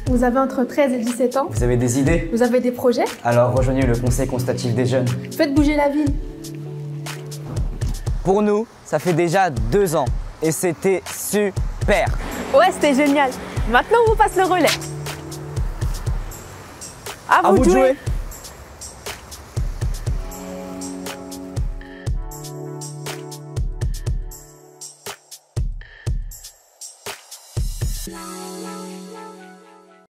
Vous avez entre 13 et 17 ans. Vous avez des idées? Vous avez des projets. Alors rejoignez le conseil consultatif des jeunes. Faites bouger la ville. Pour nous, ça fait déjà 2 ans et c'était super. Ouais, c'était génial. Maintenant, on vous passe le relais. À À vous de vous de jouer. jouer.